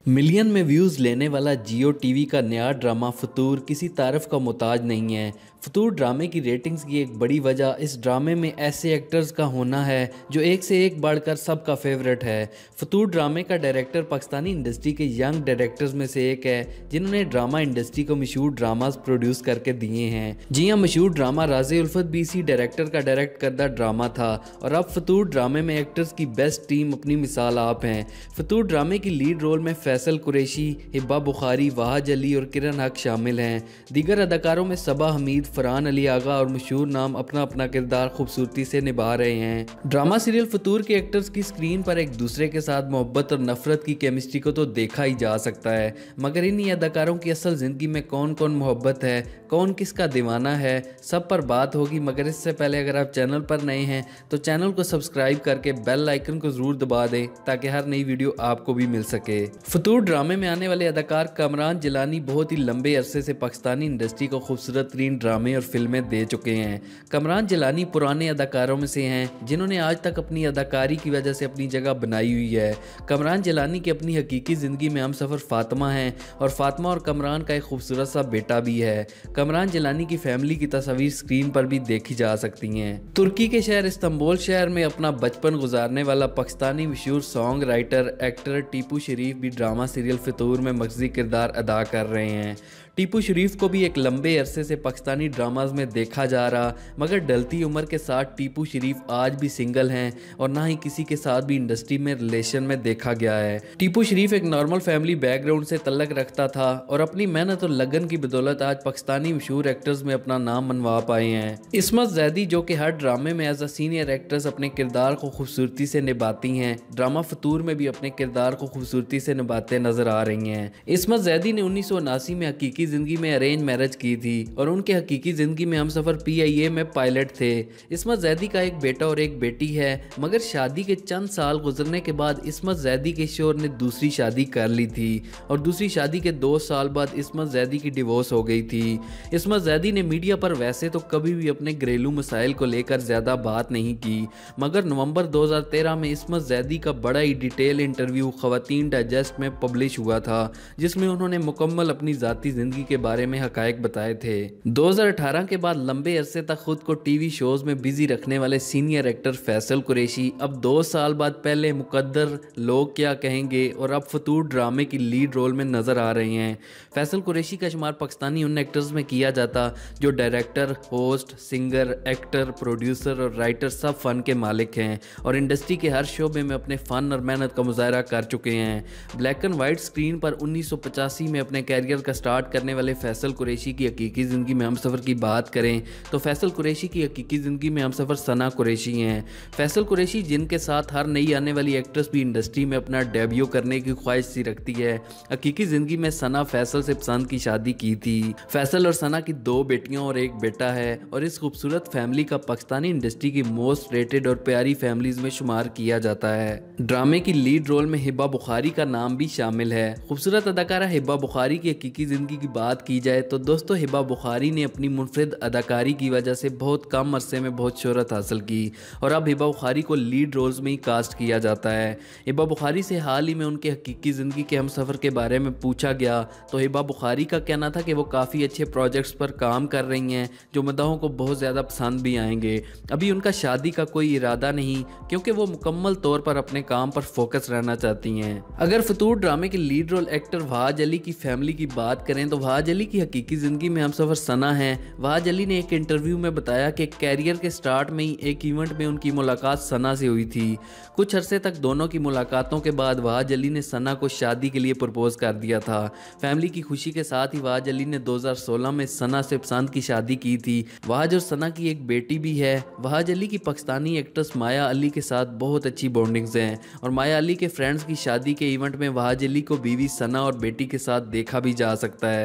Million में views लेने वाला जियो टीवी का नया ड्रामा फतूर किसी तारीफ का मोहताज नहीं है। फतूर ड्रामे की रेटिंग्स की एक बड़ी वजह इस ड्रामे में ऐसे एक्टर्स का होना है जो एक से एक बढ़कर सबका फेवरेट है। फतूर ड्रामे का डायरेक्टर पाकिस्तानी इंडस्ट्री के यंग डायरेक्टर्स में से एक है जिन्होंने ड्रामा इंडस्ट्री को मशहूर ड्रामास प्रोड्यूस करके दिए हैं। जी हाँ, मशहूर ड्रामा राज़े उल्फत भी इसी डायरेक्टर का डायरेक्ट करदा ड्रामा था और अब फतूर ड्रामे में एक्टर्स की बेस्ट टीम अपनी मिसाल आप हैं। फतूर ड्रामे की लीड रोल में फैसल कुरैशी, हिब्बा बुखारी, वाहज अली और किरण हक शामिल हैं। दीगर अदाकारों में सबा हमीद, फरहान अली आगा और मशहूर नाम अपना अपना किरदार खूबसूरती से निभा रहे हैं। ड्रामा सीरियल फतूर के एक्टर्स की स्क्रीन पर एक दूसरे के साथ मोहब्बत और नफरत की केमिस्ट्री को तो देखा ही जा सकता है, मगर इन्हीं अदाकारों की असल जिंदगी में कौन कौन मोहब्बत है, कौन किसका दीवाना है, सब पर बात होगी। मगर इससे पहले अगर आप चैनल पर नए हैं तो चैनल को सब्सक्राइब करके बेल आइकन को जरूर दबा दें ताकि हर नई वीडियो आपको भी मिल सके। फतूर ड्रामे में आने वाले अदाकार कमरान जिलानी बहुत ही लंबे अरसे से पाकिस्तानी इंडस्ट्री को खूबसूरत तरीन ड्रामे और फिल्में दे चुके हैं। कमरान जिलानी पुराने अदाकारों में से हैं जिन्होंने आज तक अपनी अदाकारी की वजह से अपनी जगह बनाई हुई है। कमरान जिलानी की अपनी हकीकी ज़िंदगी में हम सफ़र फातिमा हैं और फातिमा और कमरान का एक खूबसूरत सा बेटा भी है। कमरान जिलानी की फैमिली की तस्वीर स्क्रीन पर भी देखी जा सकती हैं। तुर्की के शहर इस्तांबुल शहर में अपना बचपन गुजारने वाला पाकिस्तानी मशहूर song writer actor Tipu Sharif भी ड्रामा सीरियल फतूर में मर्कज़ी किरदार अदा कर रहे हैं। टीपू शरीफ को भी एक लंबे अरसे से पाकिस्तानी ड्रामाज में देखा जा रहा, मगर ढलती उम्र के साथ टीपू शरीफ आज भी सिंगल हैं और ना ही किसी के साथ भी इंडस्ट्री में रिलेशन में देखा गया है। टीपू शरीफ एक नॉर्मल फैमिली बैकग्राउंड से तल्लक रखता था और अपनी मेहनत और लगन की बदौलत आज पाकिस्तानी मशहूर एक्टर्स में अपना नाम मनवा पाए हैं। इस्मत जैदी जो कि हर ड्रामे में एज अ सीनियर एक्ट्रेस अपने किरदार को खूबसूरती से निभाती हैं, ड्रामा फतूर में भी अपने किरदार को खूबसूरती से निभाते नजर आ रही हैं। इस्मत जैदी ने 1979 में हकीकी जिंदगी में अरेंज मैरिज की थी और उनके हकीकी जिंदगी में हम सफर PIA में पायलट थे। इस्मत जैदी का एक बेटा और एक बेटी है, मगर शादी के चंद साल गुजरने के बाद इस्मत जैदी के शोहर ने दूसरी शादी कर ली थी और दूसरी शादी के 2 साल बाद इस्मत जैदी की डिवोर्स हो गई थी। इस्मत जैदी ने मीडिया पर वैसे तो कभी भी अपने घरेलू मसाइल को लेकर ज्यादा बात नहीं की, मगर नवंबर 2013 में इस्मत जैदी का बड़ा ही डिटेल इंटरव्यू खवातीन डाइजेस्ट में पब्लिश हुआ था जिसमें उन्होंने मुकम्मल अपनी जाती जिंदगी के बारे में हकायक बताए थे। 2018 के बाद लंबे अरसे तक खुद को टीवी शोज में बिजी रखने वाले सीनियर एक्टर फैसल कुरैशी अब 2 साल बाद पहले मुकद्दर, लोग क्या कहेंगे और अब फतूर ड्रामे की लीड रोल में नजर आ रहे हैं। फैसल कुरैशी का शुमार पाकिस्तानी उन एक्टर्स में किया जाता जो director, host, singer, actor, producer और राइटर सब फन के मालिक हैं और इंडस्ट्री के हर शोबे में अपने फन और मेहनत का मुजाहरा कर चुके हैं। ब्लैक एंड वाइट स्क्रीन पर 1985 में अपने कैरियर का स्टार्ट करने वाले फैसल कुरैशी की हकीकी ज़िंदगी में हमसफ़र की बात करें तो फैसल कुरैशी की हकीकी ज़िंदगी में हमसफ़र सना कुरैशी हैं। फैसल कुरैशी जिनके साथ हर नई आने वाली एक्ट्रेस भी इंडस्ट्री में अपना डेब्यू करने की ख्वाहिश सी रखती है। हकीकी ज़िंदगी में सना फैसल से पसंद की शादी की थी। फैसल और सना की 2 बेटियां और एक बेटा है और इस खूबसूरत फैमिली का पाकिस्तानी इंडस्ट्री की मोस्ट रेटेड और प्यारी फैमिलीज में शुमार किया जाता है। ड्रामे की लीड रोल में हिब्बा बुखारी का नाम भी शामिल है। खूबसूरत अदाकारा हिब्बा बुखारी की हकीकी ज़िंदगी की बात की जाए तो दोस्तों हिब्बा बुखारी ने अपनी मुनफरिद अदाकारी की वजह से बहुत कम अरसे में बहुत शोहरत हासिल की और अब हिब्बा बुखारी को लीड रोल्स में ही कास्ट किया जाता है। हिब्बा बुखारी से हाल ही में उनके हकीकी ज़िंदगी के हमसफ़र के बारे में पूछा गया तो हिब्बा बुखारी का कहना था कि वो काफ़ी अच्छे प्रोजेक्ट्स पर काम कर रही हैं जो मदाहों को बहुत ज़्यादा पसंद भी आएंगे। अभी उनका शादी का कोई इरादा नहीं क्योंकि वो मुकम्मल तौर पर अपने काम पर फोकस रहना चाहती हैं। अगर फतूर ड्रामे के lead role actor Wahaj Ali की फैमिली की बात करें तो वाहज अली की हकीकी ज़िंदगी में हमसफ़र सना है। वाहज अली ने एक इंटरव्यू में बताया कि कैरियर के स्टार्ट में ही एक इवेंट में उनकी मुलाकात सना से हुई थी। कुछ अरसे तक दोनों की मुलाकातों के बाद वाहज अली ने सना को शादी के लिए प्रपोज कर दिया था। फैमिली की खुशी के साथ ही वाहज अली ने 2016 में सना से पसंद की शादी की थी। वाहज और सना की एक बेटी भी है। वाहज अली की पाकिस्तानी एक्ट्रेस माया अली के साथ बहुत अच्छी बॉन्डिंग्स हैं और माया अली के फ्रेंड्स की शादी के इवेंट में वाहज अली को बीवी सना और बेटी के साथ देखा भी जा सकता है।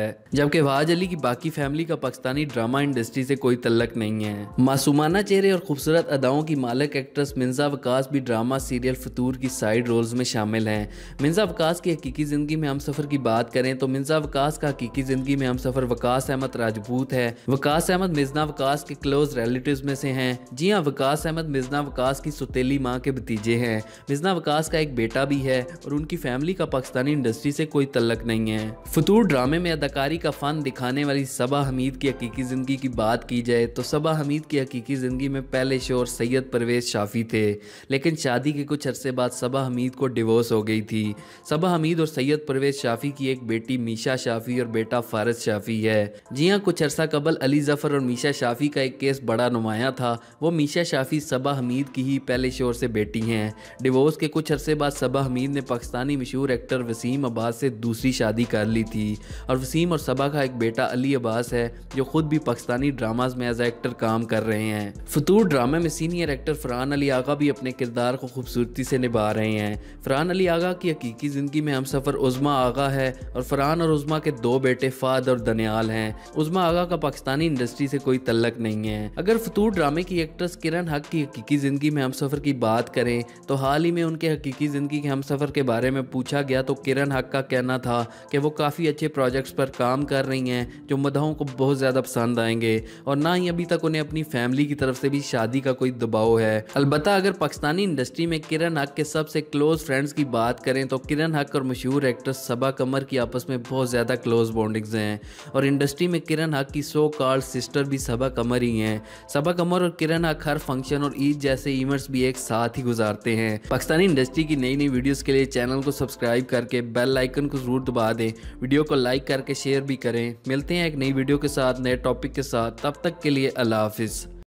है, जबकि वहाज अली की बाकी फैमिली का पाकिस्तानी ड्रामा इंडस्ट्री से कोई तल्लक नहीं है। मासूमाना चेहरे और खूबसूरत अदाओं की मालिक एक्ट्रेस मिर्ज़ा वकास भी ड्रामा सीरियल फतूर की साइड रोल्स में शामिल हैं। मिर्ज़ा वकास की हकीकी ज़िंदगी में हमसफ़र की बात करें तो मिर्ज़ा वकास का हकीकी ज़िंदगी में हमसफ़र वकास अहमद राजपूत है। वकास अहमद मिर्ज़ा वकास के क्लोज रिलेटिव्स में से हैं। जी हाँ, वकास अहमद मिर्ज़ा वकास की सुतेली माँ के भतीजे हैं। मिर्ज़ा वकास का एक बेटा भी है और उनकी फैमिली का पाकिस्तानी इंडस्ट्री से कोई तल्लक नहीं है। फतूर ड्रामे में अदाकारी का फ़न दिखाने वाली सबा हमीद की हकीकी ज़िंदगी की बात की जाए तो सबा हमीद की हकीकी ज़िंदगी में पहले शोहर सैयद परवेज़ शाफ़ी थे, लेकिन शादी के कुछ अरसे बाद सबा हमीद को डिवोर्स हो गई थी। सबा हमीद और सैयद परवेज़ शाफ़ी की एक बेटी मीशा शाफ़ी और बेटा फारज शाफ़ी है। जी हाँ, कुछ अरसा कबल अली ज़फ़र और मीशा शाफ़ी का एक केस बड़ा नुमाया था। वो मीशा शाफ़ी सबा हमीद की ही पहले शोहर से बेटी हैं। डिवोर्स के कुछ अरसे बाद सबा हमीद ने पाकिस्तानी मशहूर एक्टर वसीम अब्बास से दूसरी शादी कर ली थी और वसीम और सबा का एक बेटा अली अब्बास है जो खुद भी पाकिस्तानी ड्रामाज में एज एक्टर काम कर रहे हैं। फतूर ड्रामे में सीनियर एक्टर फरहान अली आगा भी अपने किरदार को खूबसूरती से निभा रहे हैं। फरहान अली आगा की हकीकी ज़िंदगी में हमसफ़र उज़्मा आगा है और फरहान और उज़्मा के दो बेटे फ़ाद और दनियाल हैं। उज़्मा आगा का पाकिस्तानी इंडस्ट्री से कोई तल्लक नहीं है। अगर फतूर ड्रामे की एक्ट्रेस किरण हक की हकीकी ज़िंदगी में हमसफ़र की बात करें तो हाल ही में उनके हकीकी ज़िंदगी के हमसफ़र के बारे में पूछा गया तो किरण हक का कहना था कि वो काफ़ी अच्छे प्रोजेक्ट्स पर काम कर रही हैं जो मदाहों को बहुत ज़्यादा पसंद आएंगे और ना ही अभी तक उन्हें अपनी फैमिली की तरफ से भी शादी का कोई दबाव है। अलबत्ता अगर पाकिस्तानी इंडस्ट्री में किरण हक के सबसे क्लोज फ्रेंड्स की बात करें तो किरण हक और मशहूर एक्ट्रेस सबा कमर की आपस में बहुत ज़्यादा क्लोज बॉन्डिंग्स हैं और इंडस्ट्री में किरण हक की सो कॉल्ड सिस्टर भी सबा कमर ही हैं। सबा कमर और किरण हक हर फंक्शन और ईद जैसे इवेंट्स भी एक साथ ही गुजारते हैं। पाकिस्तानी इंडस्ट्री की नई नई वीडियोस के लिए चैनल को सब्सक्राइब करके बेल आइकन को जरूर दबा दें। वीडियो को लाइक करके शेयर भी करें। मिलते हैं एक नई वीडियो के साथ, नए टॉपिक के साथ। तब तक के लिए अल्लाह हाफिज़।